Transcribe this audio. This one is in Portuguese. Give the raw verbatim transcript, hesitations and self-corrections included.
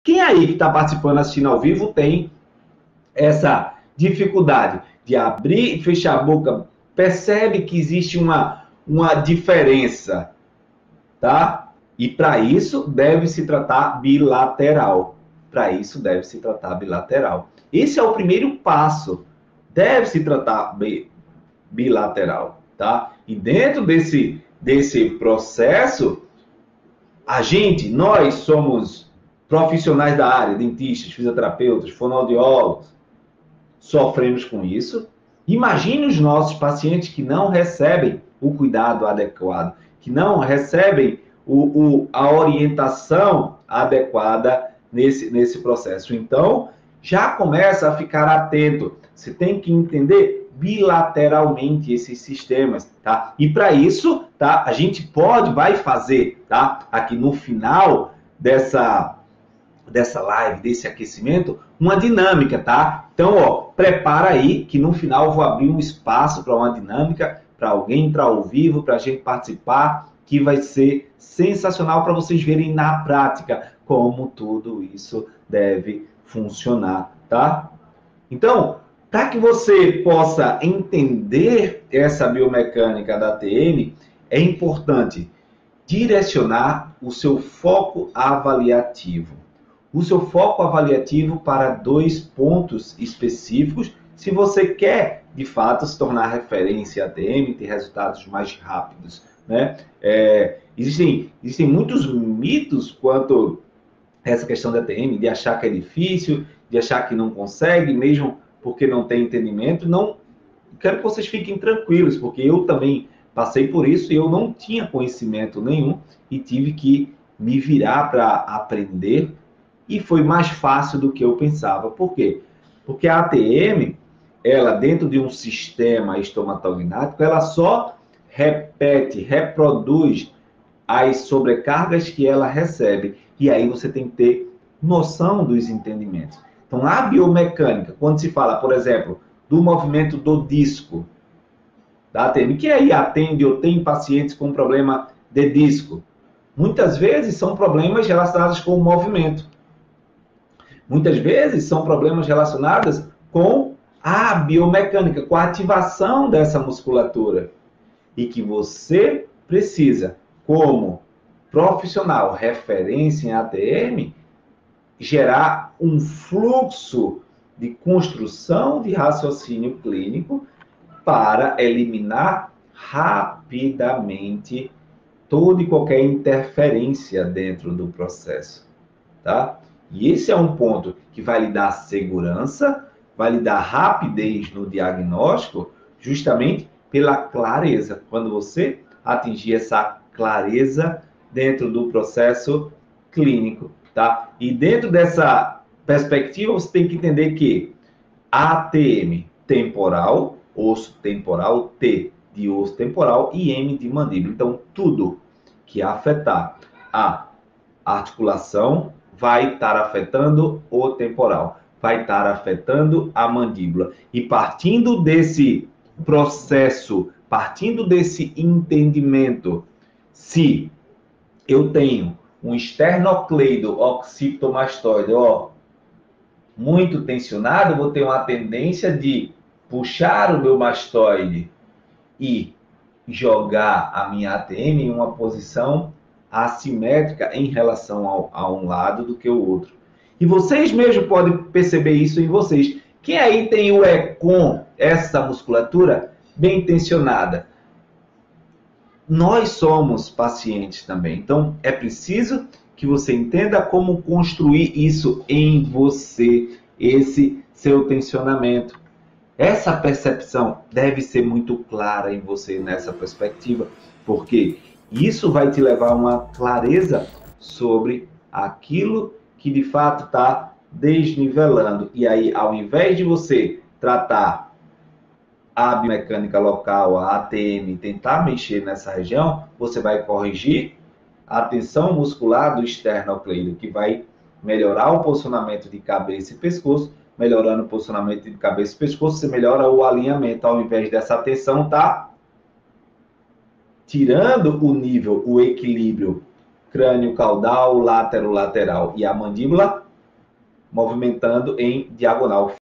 Quem aí que está participando, assistindo ao vivo, tem essa dificuldade de abrir e fechar a boca? Percebe que existe uma, uma diferença, tá? E para isso deve se tratar bilateral. Para isso deve se tratar bilateral. Esse é o primeiro passo. Deve se tratar bilateral, tá? E dentro desse, desse processo, a gente, nós somos profissionais da área, dentistas, fisioterapeutas, fonoaudiólogos, sofremos com isso. Imagine os nossos pacientes que não recebem o cuidado adequado, que não recebem o, o, a orientação adequada nesse, nesse processo. Então, já começa a ficar atento. Você tem que entender bilateralmente esses sistemas, tá? E para isso, tá? A gente pode, vai fazer, tá? Aqui no final dessa dessa live, desse aquecimento, uma dinâmica, tá? Então, ó, prepara aí que no final eu vou abrir um espaço para uma dinâmica, para alguém entrar ao vivo, para a gente participar, que vai ser sensacional para vocês verem na prática como tudo isso deve funcionar, tá? Então, para que você possa entender essa biomecânica da A T M, é importante direcionar o seu foco avaliativo. O seu foco avaliativo para dois pontos específicos, se você quer, de fato, se tornar referência A T M, ter resultados mais rápidos, né? É, existem, existem muitos mitos quanto a essa questão da A T M, de achar que é difícil, de achar que não consegue, mesmo porque não tem entendimento. Não, quero que vocês fiquem tranquilos, porque eu também passei por isso e eu não tinha conhecimento nenhum e tive que me virar para aprender. E foi mais fácil do que eu pensava. Por quê? Porque a A T M, ela dentro de um sistema estomatognático, ela só repete, reproduz as sobrecargas que ela recebe. E aí você tem que ter noção dos entendimentos. Então, a biomecânica, quando se fala, por exemplo, do movimento do disco da A T M, que aí atende ou tem pacientes com problema de disco, muitas vezes são problemas relacionados com o movimento. Muitas vezes são problemas relacionados com a biomecânica, com a ativação dessa musculatura. E que você precisa, como profissional referência em A T M, gerar um fluxo de construção de raciocínio clínico para eliminar rapidamente toda e qualquer interferência dentro do processo, tá? E esse é um ponto que vai lhe dar segurança, vai lhe dar rapidez no diagnóstico, justamente pela clareza. Quando você atingir essa clareza dentro do processo clínico, tá? E dentro dessa perspectiva, você tem que entender que A T M temporal, osso temporal, T de osso temporal e M de mandíbula. Então, tudo que afetar a articulação vai estar afetando o temporal, vai estar afetando a mandíbula. E partindo desse processo, partindo desse entendimento, se eu tenho um esternocleido occipitomastoide, ó, muito tensionado, eu vou ter uma tendência de puxar o meu mastoide e jogar a minha A T M em uma posição assimétrica em relação ao, a um lado do que o outro. E vocês mesmos podem perceber isso em vocês. Quem aí tem o E C O M, essa musculatura bem tensionada? Nós somos pacientes também. Então, é preciso que você entenda como construir isso em você, esse seu tensionamento. Essa percepção deve ser muito clara em você nessa perspectiva, porque isso vai te levar a uma clareza sobre aquilo que de fato está desnivelando. E aí, ao invés de você tratar a biomecânica local, a A T M, tentar mexer nessa região, você vai corrigir a tensão muscular do esternocleido, que vai melhorar o posicionamento de cabeça e pescoço. Melhorando o posicionamento de cabeça e pescoço, você melhora o alinhamento. Ao invés dessa tensão, tá tirando o nível, o equilíbrio crânio-caudal, látero-lateral e a mandíbula movimentando em diagonal.